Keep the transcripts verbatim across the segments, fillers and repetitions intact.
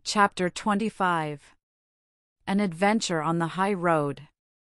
Chapter twenty-five. An Adventure on the High Road.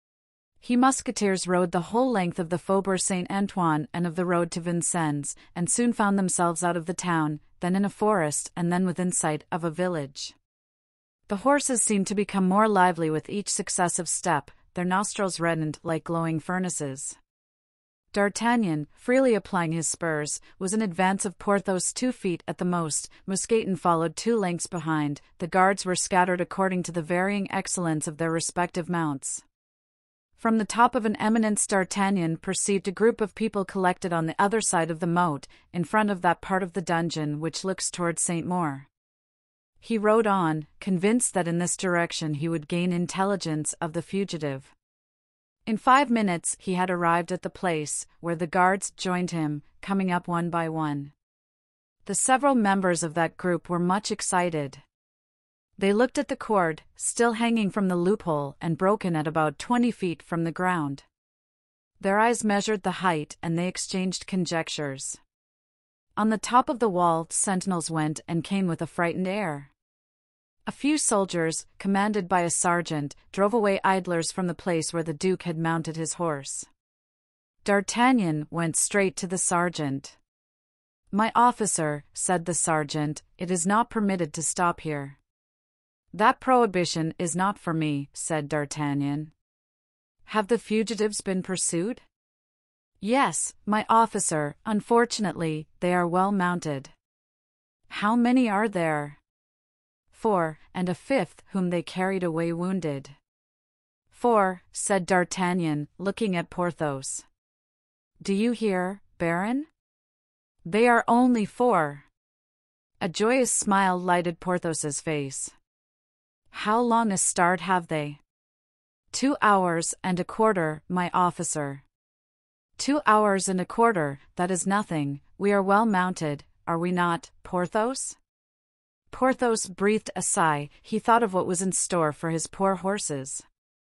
He musketeers rode the whole length of the Faubourg Saint-Antoine and of the road to Vincennes, and soon found themselves out of the town, then in a forest, and then within sight of a village. The horses seemed to become more lively with each successive step, their nostrils reddened like glowing furnaces. D'Artagnan, freely applying his spurs, was in advance of Porthos two feet at the most. Mousqueton followed two lengths behind. The guards were scattered according to the varying excellence of their respective mounts. From the top of an eminence D'Artagnan perceived a group of people collected on the other side of the moat, in front of that part of the dungeon which looks towards Saint-Maur. He rode on, convinced that in this direction he would gain intelligence of the fugitive. In five minutes he had arrived at the place, where the guards joined him, coming up one by one. The several members of that group were much excited. They looked at the cord, still hanging from the loophole and broken at about twenty feet from the ground. Their eyes measured the height and they exchanged conjectures. On the top of the wall sentinels went and came with a frightened air. A few soldiers, commanded by a sergeant, drove away idlers from the place where the Duke had mounted his horse. D'Artagnan went straight to the sergeant. "My officer," said the sergeant, "it is not permitted to stop here." "That prohibition is not for me," said D'Artagnan. "Have the fugitives been pursued?" "Yes, my officer, unfortunately, they are well mounted." "How many are there?" "Four, and a fifth whom they carried away wounded." "Four," said D'Artagnan, looking at Porthos. "Do you hear, Baron? They are only four." A joyous smile lighted Porthos's face. "How long a start have they?" "Two hours and a quarter, my officer." "Two hours and a quarter, that is nothing. We are well mounted, are we not, Porthos?" Porthos breathed a sigh. He thought of what was in store for his poor horses.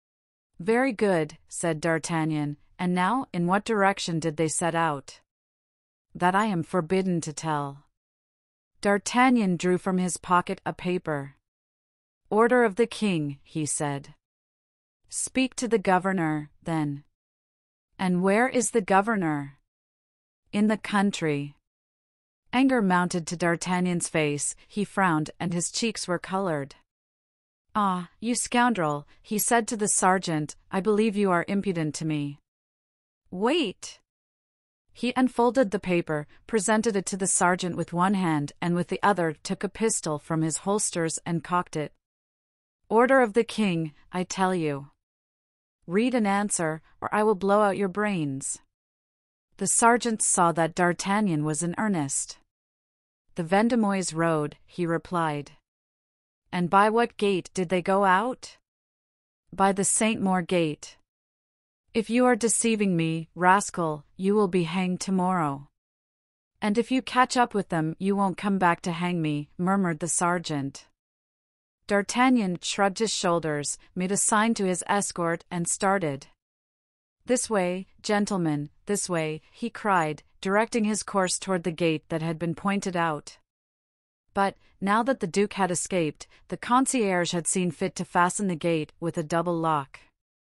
"Very good," said D'Artagnan. "And now, in what direction did they set out?" "That I am forbidden to tell." D'Artagnan drew from his pocket a paper. "Order of the king," he said. "Speak to the governor, then." "And where is the governor?" "In the country." Anger mounted to D'Artagnan's face. He frowned and his cheeks were colored. "Ah, you scoundrel," he said to the sergeant, "I believe you are impudent to me." "Wait!" He unfolded the paper, presented it to the sergeant with one hand, and with the other took a pistol from his holsters and cocked it. "Order of the king, I tell you. Read and answer, or I will blow out your brains." The sergeant saw that D'Artagnan was in earnest. "The Vendemois road," he replied. "And by what gate did they go out?" "By the Saint-Maur gate." "If you are deceiving me, rascal, you will be hanged tomorrow." "And if you catch up with them you won't come back to hang me," murmured the sergeant. D'Artagnan shrugged his shoulders, made a sign to his escort, and started. "This way, gentlemen, this way," he cried, directing his course toward the gate that had been pointed out. But, now that the Duke had escaped, the concierge had seen fit to fasten the gate with a double lock.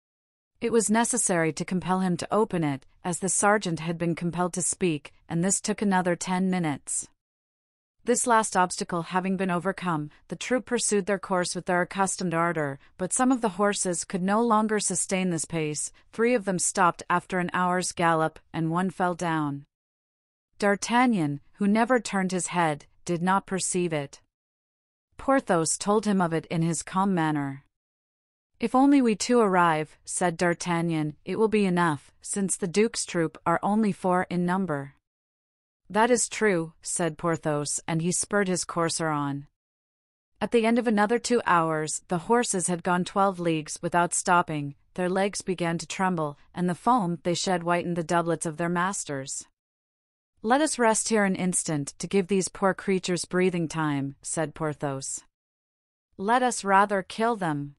It was necessary to compel him to open it, as the sergeant had been compelled to speak, and this took another ten minutes. This last obstacle having been overcome, the troop pursued their course with their accustomed ardor, but some of the horses could no longer sustain this pace. Three of them stopped after an hour's gallop, and one fell down. D'Artagnan, who never turned his head, did not perceive it. Porthos told him of it in his calm manner. "If only we two arrive," said D'Artagnan, "it will be enough, since the Duke's troop are only four in number." "That is true," said Porthos, and he spurred his courser on. At the end of another two hours, the horses had gone twelve leagues without stopping. Their legs began to tremble, and the foam they shed whitened the doublets of their masters. "Let us rest here an instant to give these poor creatures breathing time," said Porthos. "Let us rather kill them."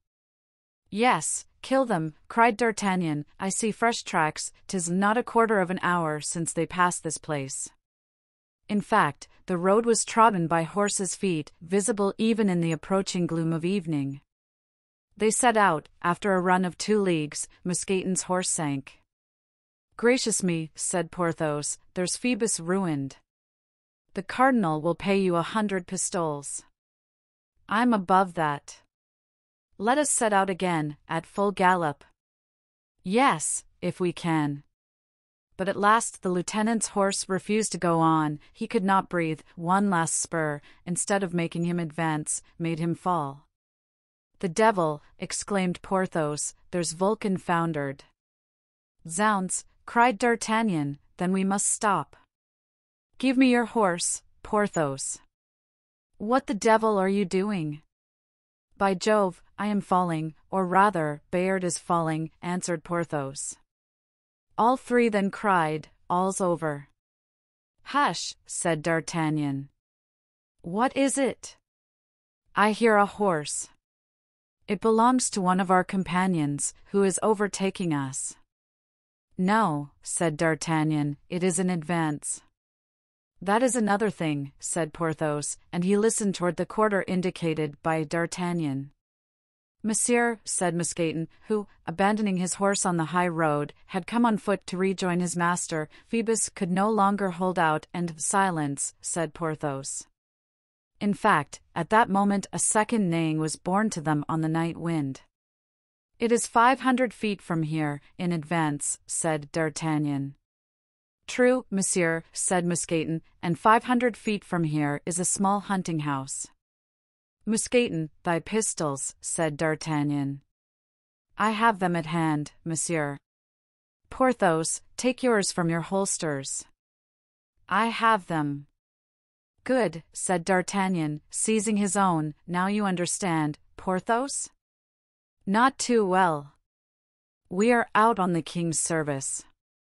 "Yes, kill them," cried D'Artagnan. "I see fresh tracks. 'Tis not a quarter of an hour since they passed this place." In fact, the road was trodden by horses' feet, visible even in the approaching gloom of evening. They set out. After a run of two leagues, Mousqueton's horse sank. "Gracious me," said Porthos, "there's Phoebus ruined. The cardinal will pay you a hundred pistoles." "I'm above that. Let us set out again, at full gallop." "Yes, if we can." But at last the lieutenant's horse refused to go on. He could not breathe. One last spur, instead of making him advance, made him fall. "The devil!" exclaimed Porthos, "there's Vulcan foundered." "Zounds!" cried D'Artagnan, "then we must stop." "Give me your horse, Porthos." "What the devil are you doing?" "By Jove, I am falling, or rather, Bayard is falling," answered Porthos. All three then cried, "All's over." "Hush," said D'Artagnan. "What is it?" "I hear a horse. It belongs to one of our companions, who is overtaking us." "No," said D'Artagnan, "it is in advance." "That is another thing," said Porthos, and he listened toward the quarter indicated by D'Artagnan. "Monsieur," said Mousqueton, who, abandoning his horse on the high road, had come on foot to rejoin his master, "Phoebus could no longer hold out, and silence," said Porthos. In fact, at that moment a second neighing was borne to them on the night wind. "It is five hundred feet from here, in advance," said D'Artagnan. "True, monsieur," said Mousqueton, "and five hundred feet from here is a small hunting house." "Mousqueton, thy pistols," said D'Artagnan. "I have them at hand, monsieur." "Porthos, take yours from your holsters." "I have them." "Good," said D'Artagnan, seizing his own. "Now you understand, Porthos?" "Not too well." "We are out on the king's service."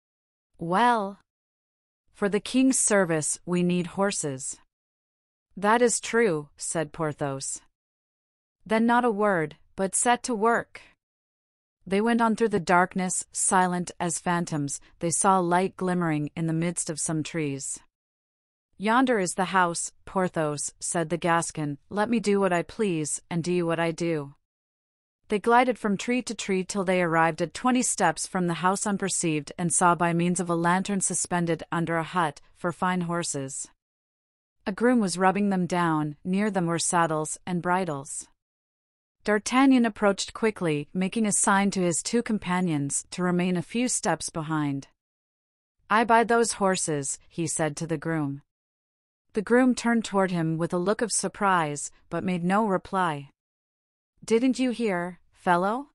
"Well?" "For the king's service we need horses." "That is true," said Porthos. "Then not a word, but set to work." They went on through the darkness, silent as phantoms. They saw a light glimmering in the midst of some trees. "Yonder is the house, Porthos," said the Gascon. "Let me do what I please, and do you what I do." They glided from tree to tree till they arrived at twenty steps from the house unperceived, and saw by means of a lantern suspended under a hut, for fine horses. A groom was rubbing them down. Near them were saddles and bridles. D'Artagnan approached quickly, making a sign to his two companions to remain a few steps behind. "I buy those horses," he said to the groom. The groom turned toward him with a look of surprise, but made no reply. "Didn't you hear, fellow?"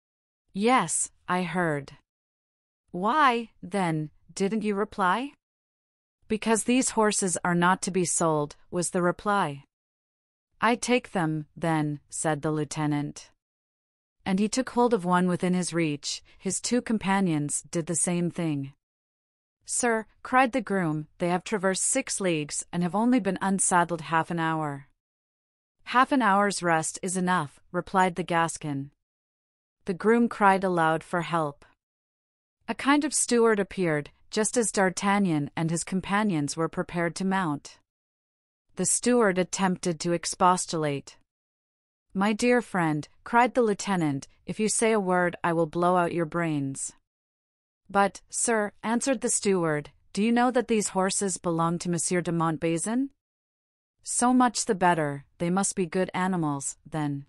"Yes, I heard." "Why, then, didn't you reply?" "Because these horses are not to be sold," was the reply. "I take them, then," said the lieutenant. And he took hold of one within his reach. His two companions did the same thing. "Sir," cried the groom, "they have traversed six leagues, and have only been unsaddled half an hour." "Half an hour's rest is enough," replied the Gascon. The groom cried aloud for help. A kind of steward appeared, just as D'Artagnan and his companions were prepared to mount. The steward attempted to expostulate. "My dear friend," cried the lieutenant, "if you say a word I will blow out your brains." "But, sir," answered the steward, "do you know that these horses belong to Monsieur de Montbazon?" "So much the better, they must be good animals, then."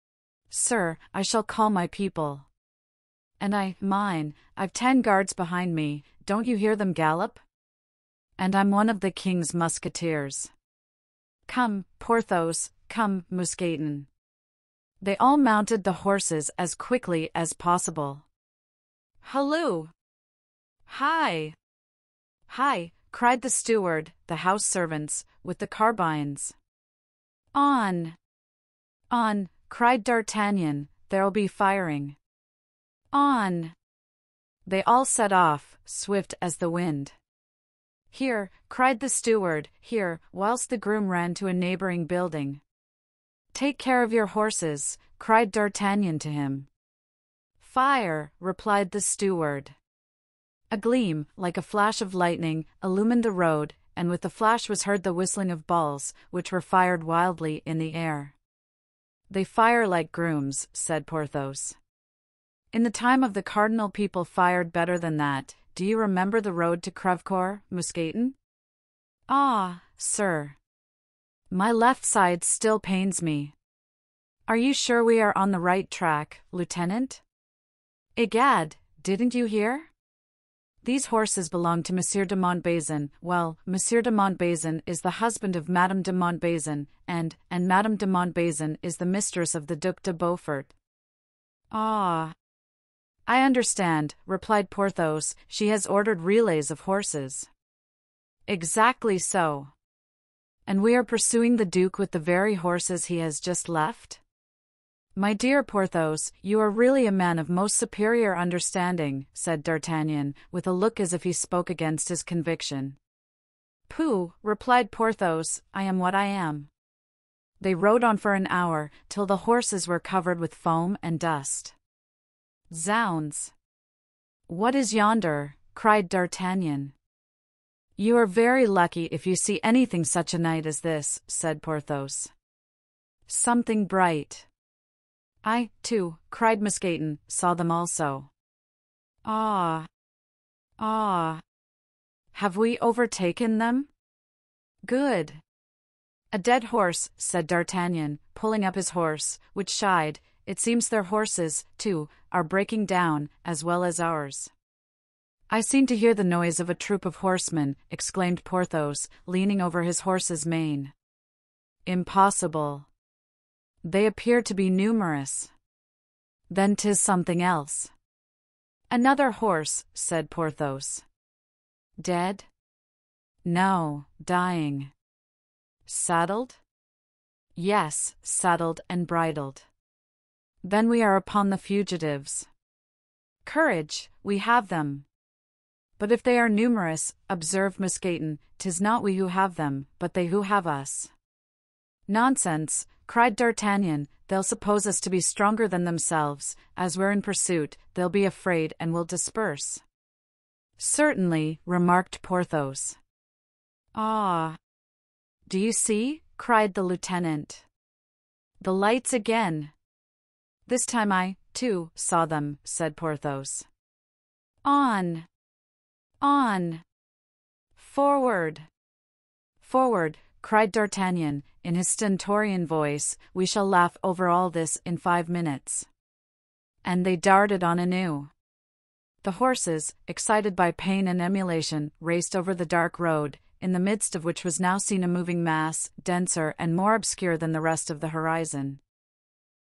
"Sir, I shall call my people." "And I, mine, I've ten guards behind me, don't you hear them gallop? And I'm one of the king's musketeers. Come, Porthos, come, Mousqueton." They all mounted the horses as quickly as possible. "Halloo! Hi! Hi!" cried the steward, the house servants, with the carbines. "On! On!" cried D'Artagnan, "there'll be firing." "On!" They all set off, swift as the wind. "Here!" cried the steward, "here," whilst the groom ran to a neighboring building. "Take care of your horses," cried D'Artagnan to him. "Fire!" replied the steward. A gleam, like a flash of lightning, illumined the road, and with the flash was heard the whistling of balls, which were fired wildly in the air. "They fire like grooms," said Porthos. "In the time of the cardinal people fired better than that. Do you remember the road to Crevecoeur, Mousqueton?" "Ah, sir. My left side still pains me." "Are you sure we are on the right track, Lieutenant?" "Egad, didn't you hear? These horses belong to Monsieur de Montbazon. Well, Monsieur de Montbazon is the husband of Madame de Montbazon, and, and Madame de Montbazon is the mistress of the Duc de Beaufort." "Ah, I understand," replied Porthos. "She has ordered relays of horses." "Exactly so." "And we are pursuing the Duke with the very horses he has just left?" "My dear Porthos, you are really a man of most superior understanding," said D'Artagnan, with a look as if he spoke against his conviction. "Pooh," replied Porthos, "I am what I am." They rode on for an hour, till the horses were covered with foam and dust. "Zounds! What is yonder?" cried D'Artagnan. "You are very lucky if you see anything such a night as this," said Porthos. "Something bright." "I, too," cried Mousqueton, "saw them also." "Ah! Ah! Have we overtaken them?" "Good." "A dead horse," said D'Artagnan, pulling up his horse, which shied. "It seems their horses, too, are breaking down, as well as ours." "I seem to hear the noise of a troop of horsemen," exclaimed Porthos, leaning over his horse's mane. "Impossible. They appear to be numerous." "Then 'tis something else." "Another horse," said Porthos. "Dead?" "No, dying." "Saddled?" "Yes, saddled and bridled." "Then we are upon the fugitives." "Courage, we have them." "But if they are numerous," observed Mousqueton, "'tis not we who have them, but they who have us." "Nonsense," cried D'Artagnan, "they'll suppose us to be stronger than themselves. As we're in pursuit, they'll be afraid and will disperse." "Certainly," remarked Porthos. "Ah! Do you see?" cried the lieutenant. "The lights again." "This time I, too, saw them," said Porthos. "On! On! Forward! Forward!" cried D'Artagnan, in his stentorian voice. "We shall laugh over all this in five minutes." And they darted on anew. The horses, excited by pain and emulation, raced over the dark road, in the midst of which was now seen a moving mass, denser and more obscure than the rest of the horizon.